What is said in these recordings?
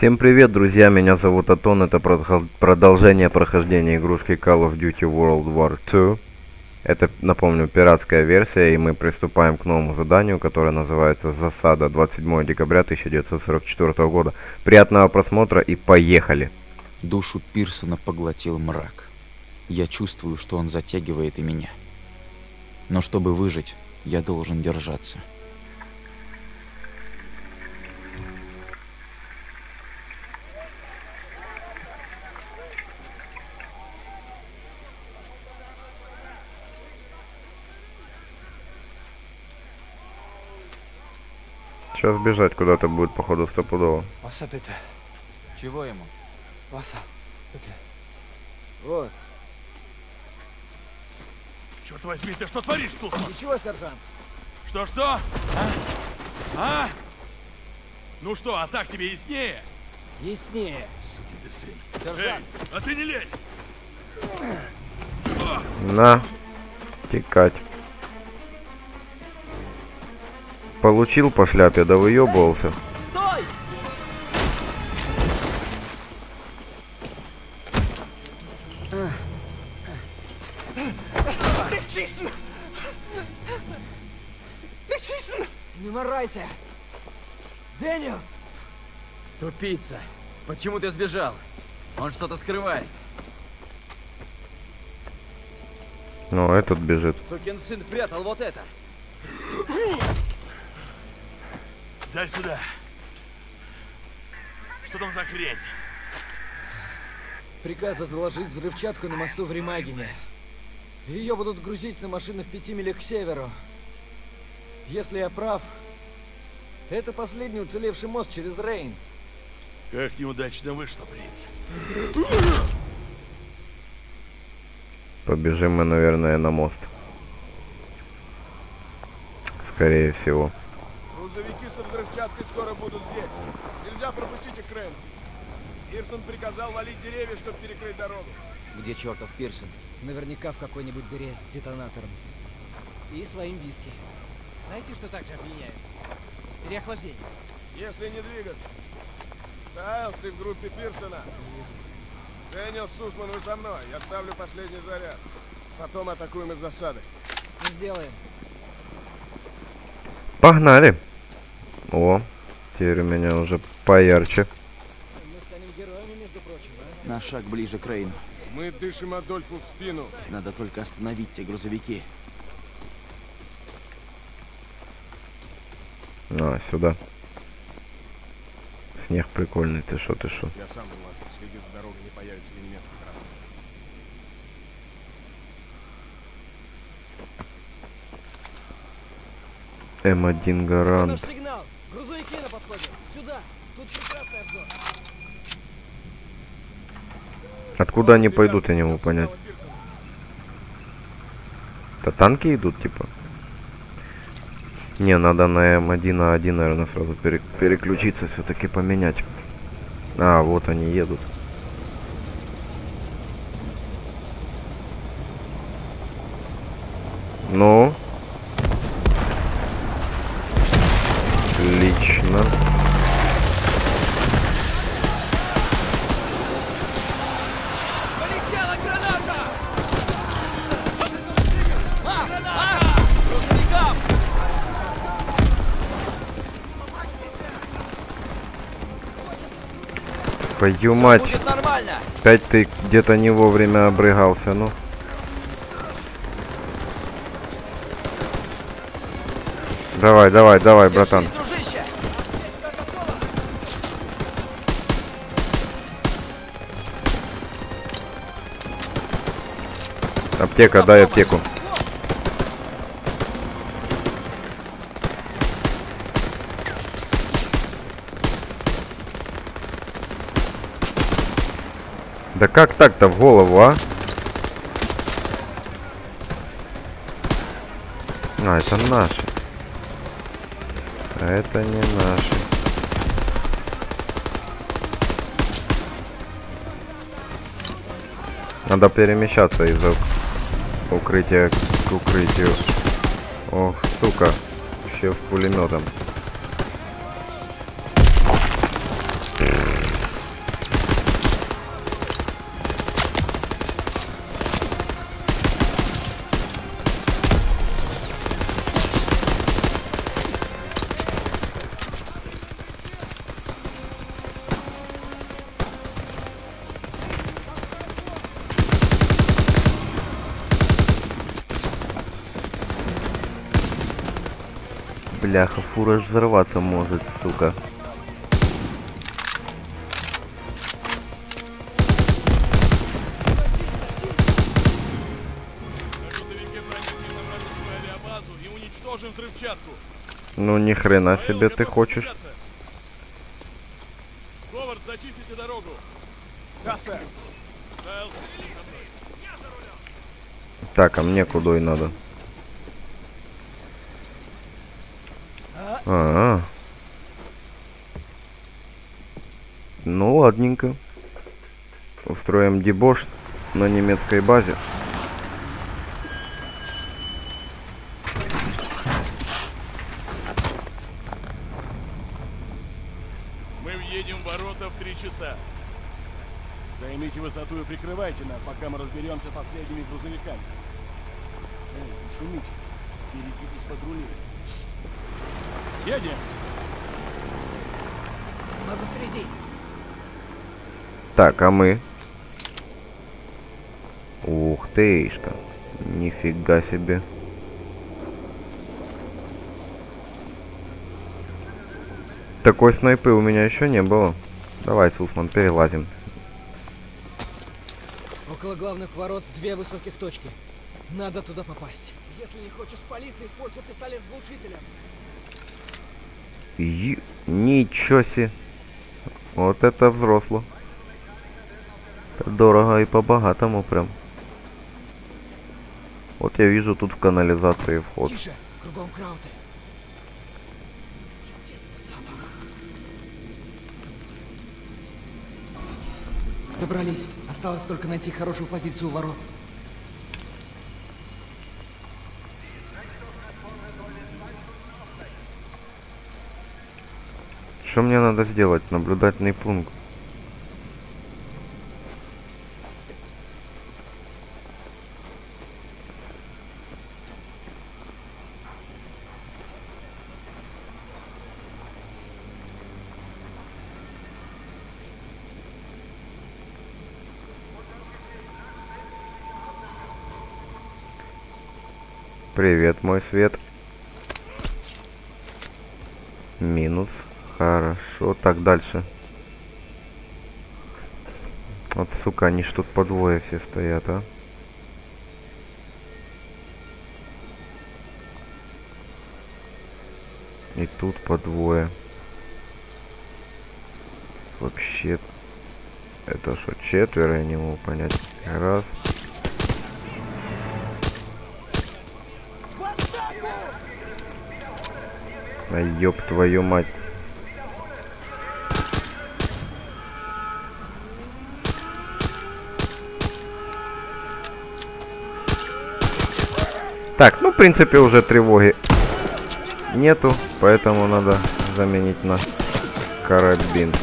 Всем привет, друзья, меня зовут Атон, это продолжение прохождения игрушки Call of Duty World War II. Это, напомню, пиратская версия, и мы приступаем к новому заданию, которое называется «Засада», 27 декабря 1944 года. Приятного просмотра и поехали! Душу Пирсона поглотил мрак. Я чувствую, что он затягивает и меня. Но чтобы выжить, я должен держаться. Сейчас бежать куда-то будет, походу, стопудово. Васа, bitte. Чего ему? Васа, bitte. Вот. Черт возьми, ты что творишь, Суслан? Ничего, сержант. Что? А? Ну что, а так тебе яснее? Яснее. Сукин ты сын. Сержант. Эй, а ты не лезь! На, текать. Получил по шляпе, да выебывался. Стой! Не морайся! Дэниелс! Тупица! Почему ты сбежал? Он что-то скрывает. Ну, этот бежит. Сукин сын прятал вот это. Дай сюда. Что там за хрень? Приказ заложить взрывчатку на мосту в Ремагине. Ее будут грузить на машины в 5 милях к северу. Если я прав, это последний уцелевший мост через Рейн. Как неудачно вышло, принц. Побежим мы, наверное, на мост. Скорее всего. Грузовики со взрывчаткой скоро будут здесь. Нельзя пропустить их к Рейну. Пирсон приказал валить деревья, чтобы перекрыть дорогу. Где чертов Пирсон? Наверняка в какой-нибудь дыре с детонатором. И своим виски. Знаете, что также обвиняют? Переохлаждение. Если не двигаться. Тайлс, ты в группе Пирсона. Дэниелс, Сусман, вы со мной. Я ставлю последний заряд. Потом атакуем из засады. Сделаем. Погнали! О, теперь у меня уже поярче. Мы станем героями, между прочим, а? На шаг ближе к Рейну. Мы дышим Адольфу в спину. Надо только остановить те грузовики. А, сюда. Снег прикольный, ты шо? Я сам вылажу. Следи за дорогой, не появится ли немецкий транспорт. М1 Это Гарант. наш сигнал. Грузовики на подходе. Сюда. Тут прекрасный обзор. Откуда они пойдут, я не могу понять. Это танки идут, типа? Не, надо на М1А1, наверное, сразу переключиться, все-таки поменять. А, вот они едут. Ну? Отлично. Полетела граната! Граната! Грузовикам! Твою мать. Будет нормально! Опять ты где-то не вовремя обрыгался, ну. Давай, братан. Держись, дружище! Аптека, дай аптеку. Да как так-то в голову, а? А, это наши. А это не наши. Надо перемещаться из-за укрытия к укрытию. Ох, сука. Еще в пулеметом. Бляха, фура ж взорваться может, сука. Грузовики проникли на вражескую авиабазу и уничтожим взрывчатку. Ну ни хрена себе ты хочешь. Говард, зачистите дорогу. Да, сэр. Стайлс, иди со мной. Так, а мне куда и надо? А-а. Ну ладненько. Устроим дебош на немецкой базе. Мы въедем в ворота в 3 часа. Займите высоту и прикрывайте нас, пока мы разберемся с последними грузовиками. Эй, не шумите. Берегитесь под рулей. Едем! База впереди. Так, а мы? Ух тышка. Нифига себе. Такой снайпы у меня еще не было. Давай, Сусман, перелазим. Около главных ворот 2 высоких точки. Надо туда попасть. Если не хочешь спалиться, используй пистолет с глушителем. Ничего себе. Вот это взросло. Это дорого и по-богатому прям. Вот я вижу тут в канализации вход. Тише, кругом крауты. Добрались. Осталось только найти хорошую позицию у ворот. Что мне надо сделать? Наблюдательный пункт. Привет, мой свет. Минус. Хорошо. Так, дальше. Вот, сука, они ж тут по двое все стоят, а. И тут по двое. Вообще. Это что, четверо? Я не могу понять. Раз. А ёб твою мать. Так, ну в принципе уже тревоги нету, поэтому надо заменить на карабин.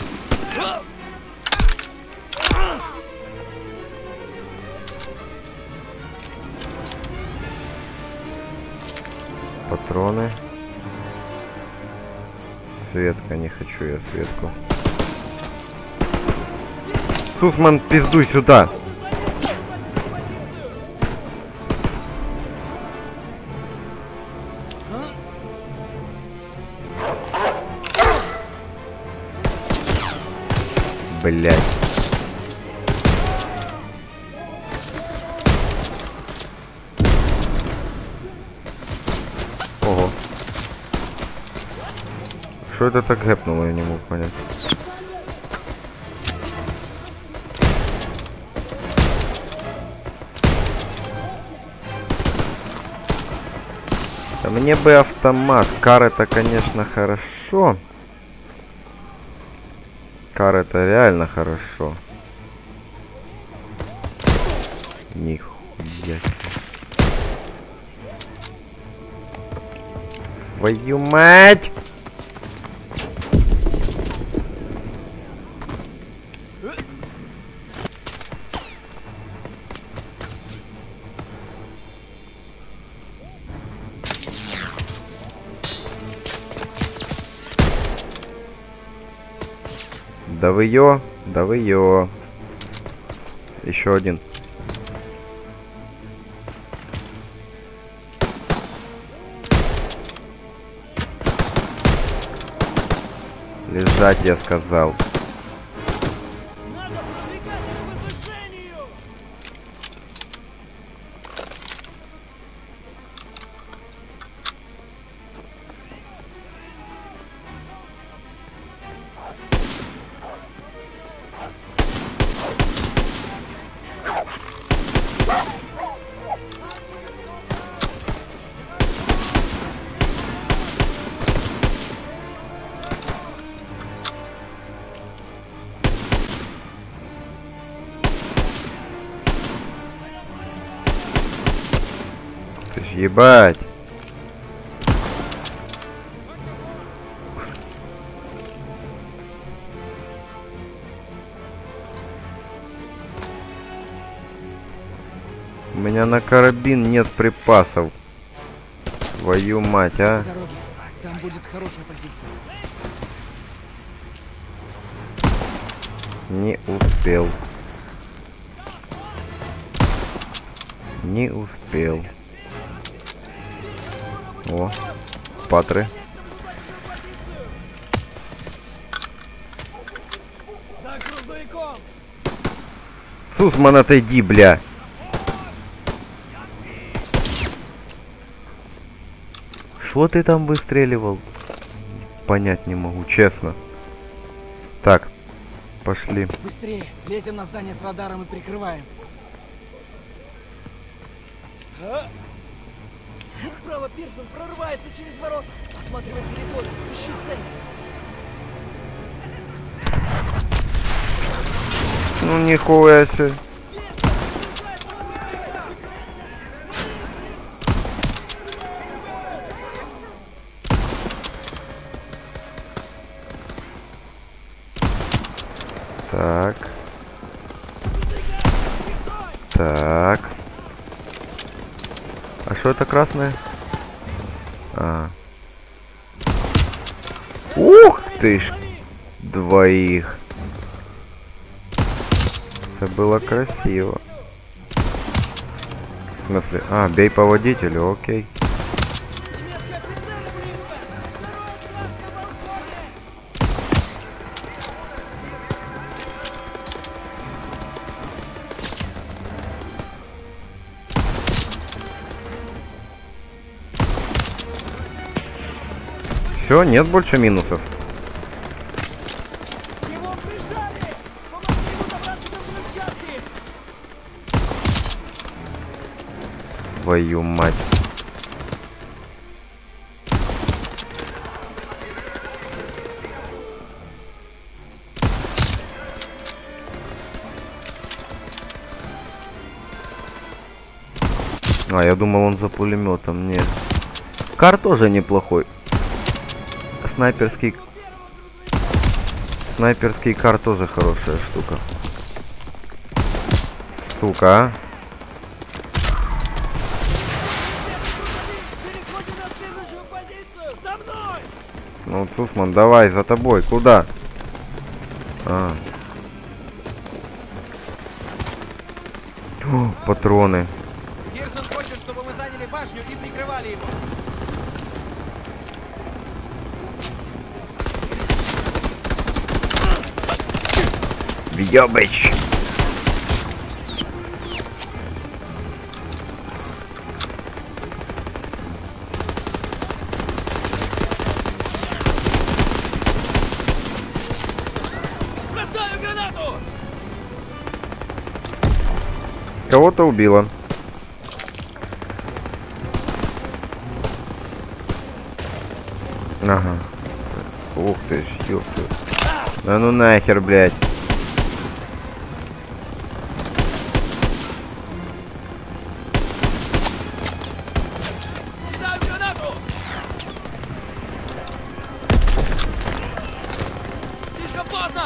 Патроны. Светка, не хочу я Светку. Сусман, пиздуй сюда! Блять. Ого. Что это так гэпнуло, я не мог понять. Да мне бы автомат. Кар это, конечно, хорошо. Кар это реально хорошо. Нихуя. Твою мать! Да вы ё, да вы ё. Еще один. Лежать, я сказал. Надо продвигаться к возвышению! Ты ж ебать. У меня на карабин нет припасов. Твою мать, а. Дороги. Там будет хорошая позиция. Не успел. Не успел. О, патры. За грузовиком! Сусман, отойди, бля. Что ты там выстреливал? Понять не могу, честно. Так, пошли. Быстрее! Лезем на здание с радаром и прикрываем. Справа Пирсон прорывается через ворота. Осматривай территорию. Ищи цель. Ну нихуя себе. Так. Так. А что это красное? А. Ух ты ж. Двоих. Это было красиво. В смысле? А, бей по водителю, окей. Все, нет больше минусов. Его прижали! Помоги ему добраться до взрывчатки! Твою мать. А, я думал, он за пулеметом. Нет. Кар тоже неплохой. Снайперский кар тоже хорошая штука. Сука, а. Переходим на следующую позицию! За мной! Ну, Сусман, давай, за тобой. Куда? А. О, патроны. Пирсон хочет, чтобы мы заняли башню и прикрывали его. Въебыч. Бросаю гранату! Кого-то убило. Ага. Ух ты ж, ёпта. Да ну нахер, блядь. Кидаю гранату! Слишком поздно!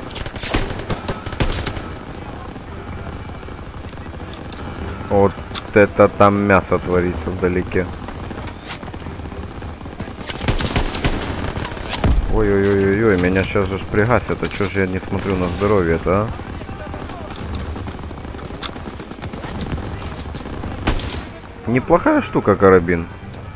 Вот Вот это там мясо творится вдалеке. Ой-ой-ой-ой, меня сейчас же пригасят, а чё же я не смотрю на здоровье-то, а? Неплохая штука карабин.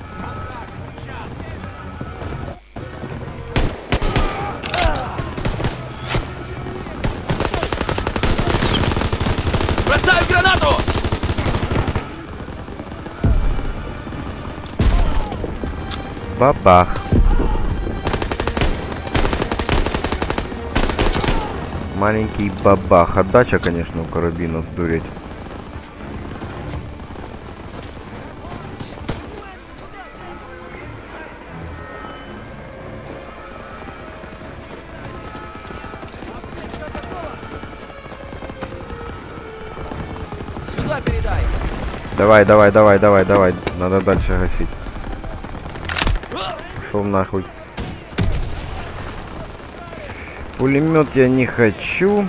Бросаю гранату! Бабах. Маленький бабах. Отдача, конечно, у карабина сдуреть. Сюда передай! Давай, давай, давай, давай, давай. Надо дальше гасить. Пошел нахуй. Пулемет я не хочу.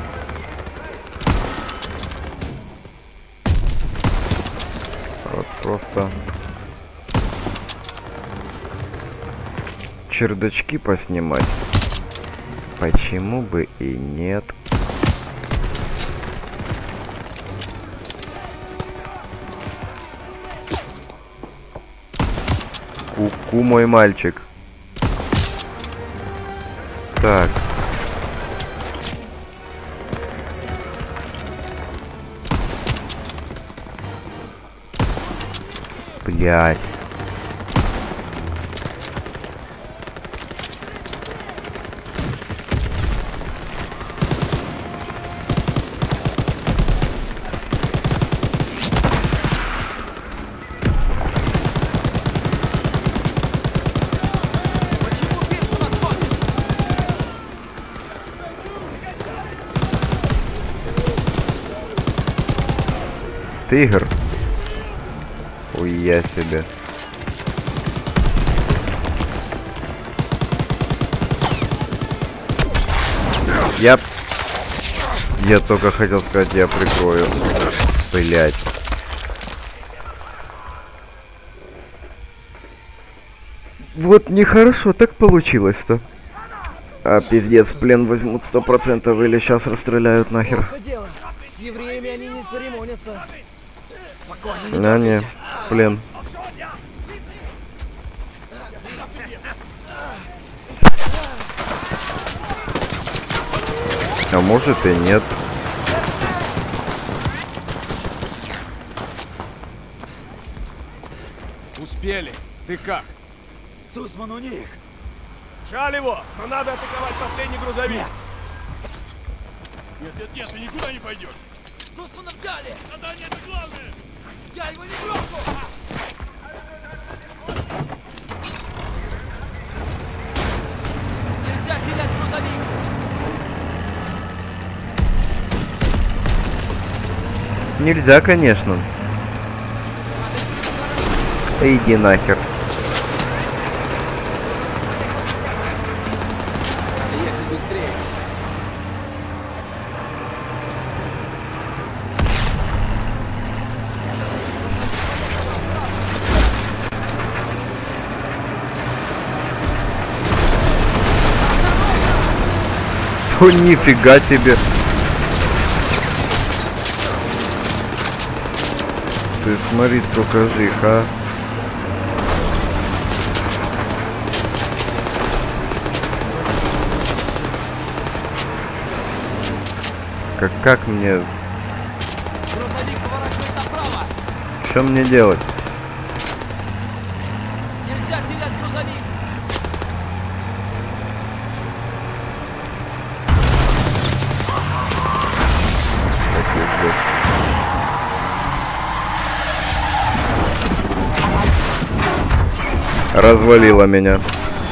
Вот просто чердачки поснимать. Почему бы и нет? Ку-ку, мой мальчик. Так. Блядь. Тигр. Ой, я себе. Я только хотел сказать, я прикрою. Блять. Вот нехорошо так получилось-то. А пиздец, в плен возьмут 100% или сейчас расстреляют нахер. Плохо дело. С евреями они не церемонятся. Спокойно, не Да не, трогайся. в плен. А может и нет. Успели. Ты как? Сусман у них! Жаль его, но надо атаковать последний грузовик. Нет, нет, нет, ты никуда не пойдешь. Сусмана взяли! Задание это главное. Я его не брошу! Нельзя терять грузовик! Нельзя, конечно. Иди нахер. Ехать быстрее! О, нифига себе. Ты смотри, сколько жих, а. Как мне... Грузовик поворачивает направо! Что мне делать? Нельзя терять грузовик! Развалило меня.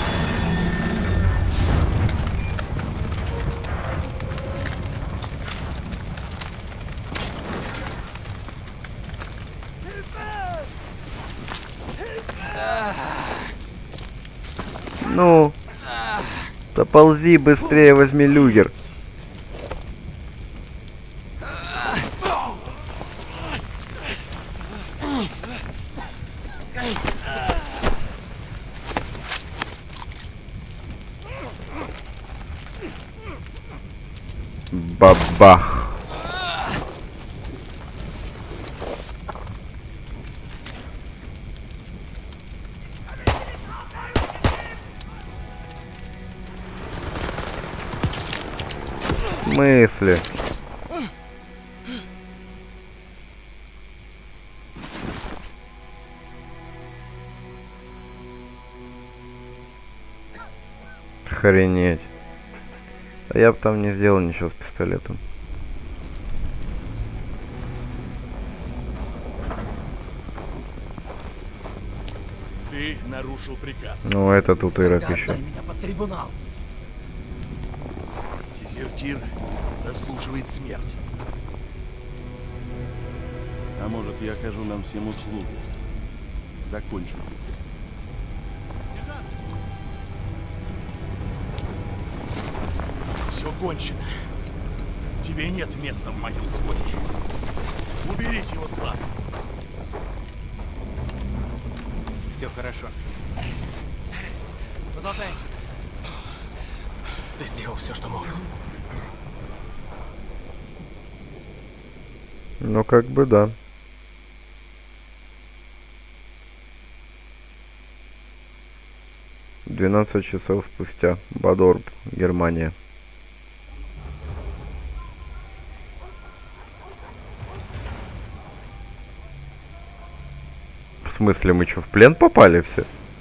Ну, поползи быстрее, возьми люгер. Бабах. В смысле? Охренеть. А я бы там не сделал ничего с пистолетом. Ты нарушил приказ. Ну, это тут Ирак Тогда еще. отдай меня под трибунал. Дезертир заслуживает смерти. А может, я окажу нам всем услугу? Закончу. Все кончено. Тебе нет места в моем своде. Уберите его с глаз. Все хорошо. Продолжай. Ты сделал все, что мог. Ну, как бы да. «12 часов спустя. Бадорб, Германия». В смысле, мы что, в плен попали все?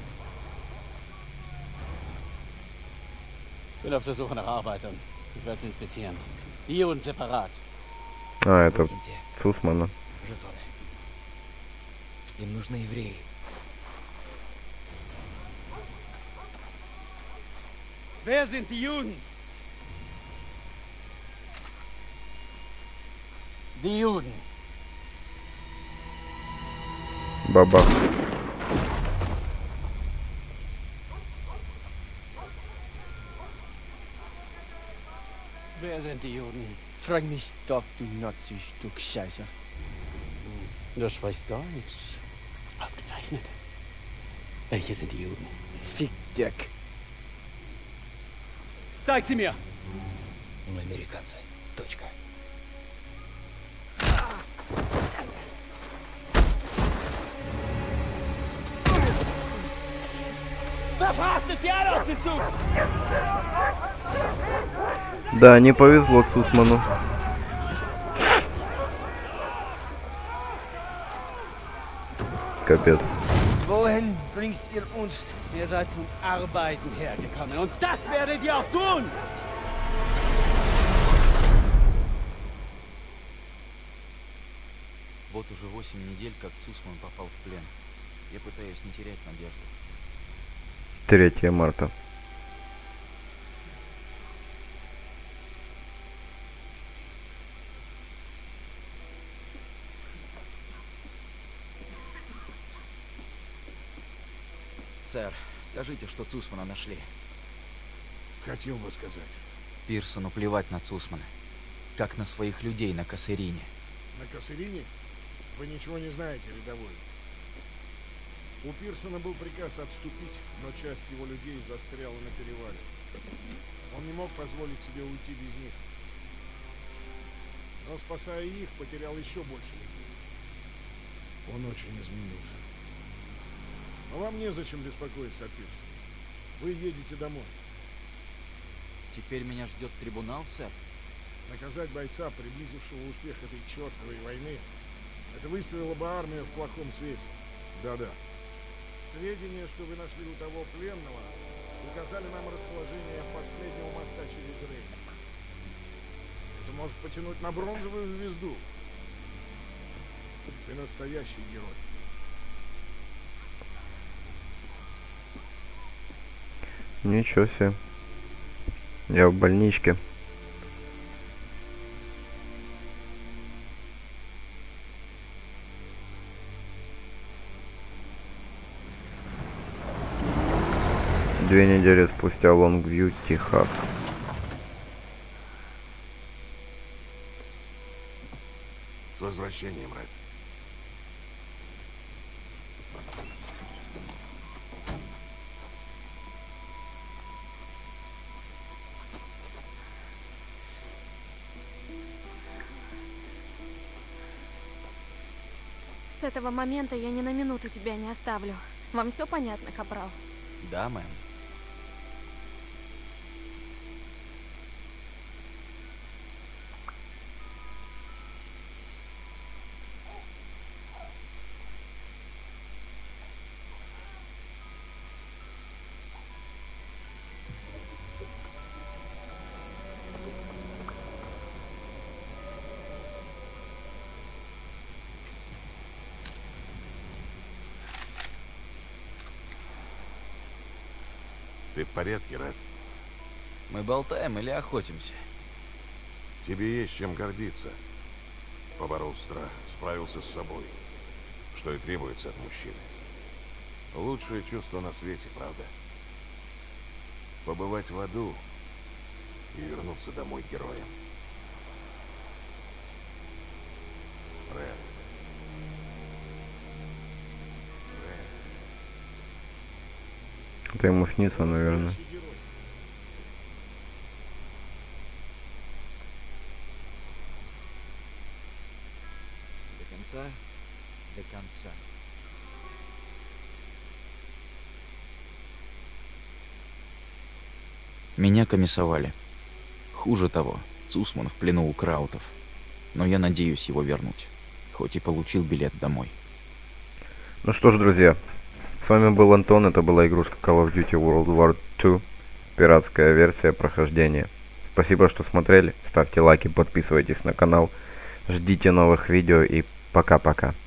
Bin auf der Suche nach Arbeitern. Ich werde sie inspizieren. Hier und separat. А, это Киньте Сусмана. жетоны. Им нужны евреи. Wer sind die Juden? Die Juden. Бабах. Wer sind die Juden? Frag mich doch, du Nazi-Stück Scheiße. Du sprichst Deutsch. Ausgezeichnet. Welche sind die Juden? Fick Dirk. Zeig sie mir! Мы американцы. Точка. Verfrachtet sie alle auf den Zug! Да, не повезло Сусману. Капец. Wohin bringt ihr uns? Ihr seid zum Arbeiten hergekommen und das werdet ihr auch tun! Вот уже 8 недель, как Цусман попал в плен. Я пытаюсь не терять надежду. 3 марта. Сэр, скажите, что Цусмана нашли. Хотел бы сказать. Пирсону плевать на Цусмана. Как на своих людей на Кассерине. На Кассерине? Вы ничего не знаете, рядовой. У Пирсона был приказ отступить, но часть его людей застряла на перевале. Он не мог позволить себе уйти без них. Но, спасая их, потерял еще больше людей. Он очень изменился. Но вам незачем беспокоиться о Пирсоне. Вы едете домой. Теперь меня ждет трибунал, сэр? Наказать бойца, приблизившего успех этой чертовой войны, это выставило бы армию в плохом свете. Да-да. Сведения, что вы нашли у того пленного, указали нам расположение последнего моста через Рейн. Это может потянуть на бронзовую звезду. Ты настоящий герой. Ничего себе. Я в больничке. Две недели спустя, Лонгвью, Техас. С возвращением, Ред. этого момента я ни на минуту тебя не оставлю. Вам все понятно, капрал? Да, мэм. Ты в порядке, Рэд? Мы болтаем или охотимся? Тебе есть чем гордиться. Поборол страх, справился с собой. Что и требуется от мужчины. Лучшее чувство на свете, правда? Побывать в аду и вернуться домой героем. Рэд. Это ему снится, наверное. До конца, до конца. Меня комиссовали. Хуже того, Цусман в плену у Краутов. Но я надеюсь его вернуть. Хоть и получил билет домой. Ну что ж, друзья. С вами был Антон, это была игрушка Call of Duty World War 2, пиратская версия прохождения. Спасибо, что смотрели, ставьте лайки, подписывайтесь на канал, ждите новых видео и пока-пока.